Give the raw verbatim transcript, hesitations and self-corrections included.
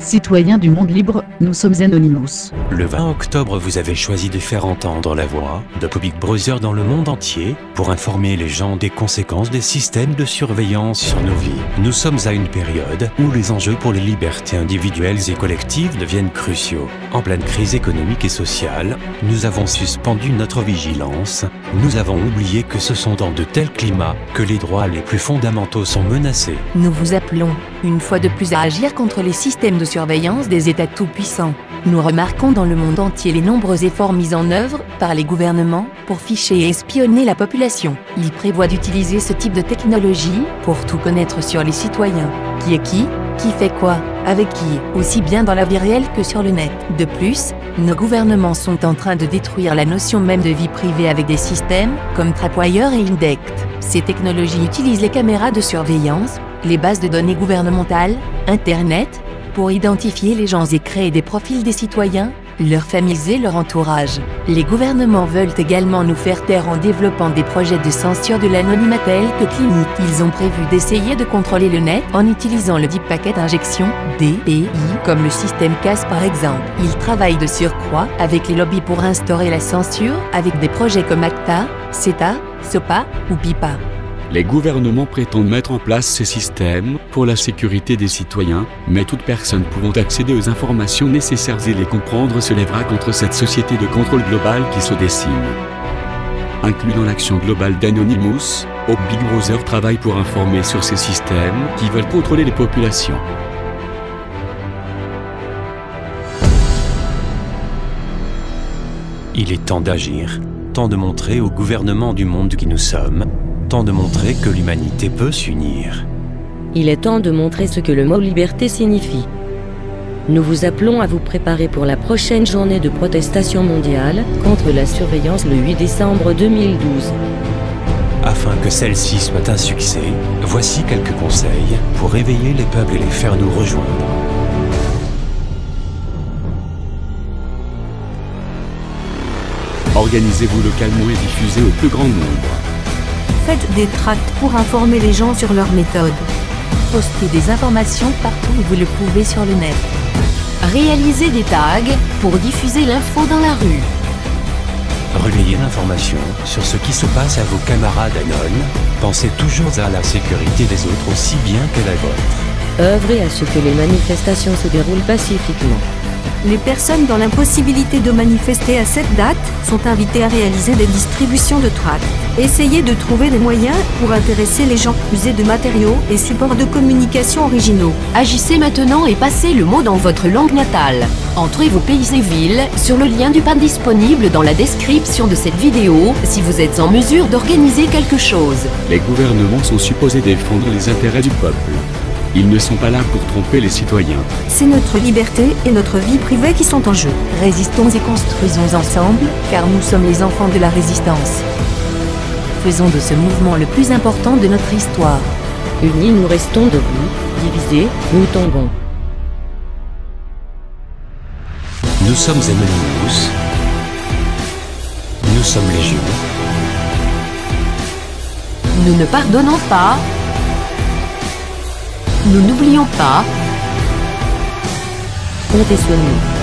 Citoyens du monde libre, nous sommes Anonymous. Le vingt octobre, vous avez choisi de faire entendre la voix de Public Browser dans le monde entier pour informer les gens des conséquences des systèmes de surveillance sur nos vies. Nous sommes à une période où les enjeux pour les libertés individuelles et collectives deviennent cruciaux. En pleine crise économique et sociale, nous avons suspendu notre vigilance. Nous avons oublié que ce sont dans de tels climats que les droits les plus fondamentaux sont menacés. Nous vous appelons, une fois de plus, à agir contre les systèmes de surveillance des États tout-puissants. Nous remarquons dans le monde entier les nombreux efforts mis en œuvre par les gouvernements pour ficher et espionner la population. Ils prévoient d'utiliser ce type de technologie pour tout connaître sur les citoyens. Qui est qui ? Qui fait quoi ? Avec qui ? Aussi bien dans la vie réelle que sur le net. De plus, nos gouvernements sont en train de détruire la notion même de vie privée avec des systèmes comme Trapwire et Indect. Ces technologies utilisent les caméras de surveillance, les bases de données gouvernementales, Internet, pour identifier les gens et créer des profils des citoyens, leurs familles et leur entourage. Les gouvernements veulent également nous faire taire en développant des projets de censure de l'anonymat tels que clinique. Ils ont prévu d'essayer de contrôler le net en utilisant le Deep Packet Injection, D P I, comme le système C A S par exemple. Ils travaillent de surcroît avec les lobbies pour instaurer la censure, avec des projets comme ACTA, CETA, SOPA ou PIPA. Les gouvernements prétendent mettre en place ces systèmes pour la sécurité des citoyens, mais toute personne pouvant accéder aux informations nécessaires et les comprendre se lèvera contre cette société de contrôle global qui se dessine. Inclus dans l'action globale d'Anonymous, Public Browser travaille pour informer sur ces systèmes qui veulent contrôler les populations. Il est temps d'agir, temps de montrer au gouvernement du monde qui nous sommes, temps de montrer que l'humanité peut s'unir. Il est temps de montrer ce que le mot liberté signifie. Nous vous appelons à vous préparer pour la prochaine journée de protestation mondiale contre la surveillance le huit décembre deux mille douze. Afin que celle-ci soit un succès, voici quelques conseils pour réveiller les peuples et les faire nous rejoindre. Organisez-vous localement et diffusez au plus grand nombre. Faites des tracts pour informer les gens sur leurs méthodes. Postez des informations partout où vous le pouvez sur le net. Réalisez des tags pour diffuser l'info dans la rue. Relayez l'information sur ce qui se passe à vos camarades Anon. Pensez toujours à la sécurité des autres aussi bien qu'à la vôtre. Œuvrez à ce que les manifestations se déroulent pacifiquement. Les personnes dans l'impossibilité de manifester à cette date sont invitées à réaliser des distributions de tracts. Essayez de trouver des moyens pour intéresser les gens, user de matériaux et supports de communication originaux. Agissez maintenant et passez le mot dans votre langue natale. Entrez vos pays et villes sur le lien du P A N disponible dans la description de cette vidéo si vous êtes en mesure d'organiser quelque chose. Les gouvernements sont supposés défendre les intérêts du peuple. Ils ne sont pas là pour tromper les citoyens. C'est notre liberté et notre vie privée qui sont en jeu. Résistons et construisons ensemble, car nous sommes les enfants de la résistance. Faisons de ce mouvement le plus important de notre histoire. Unis, nous restons debout. Divisés, nous tombons. Nous sommes Anonymous. Nous sommes légion. Nous ne pardonnons pas. Nous n'oublions pas. Comptez sur nous.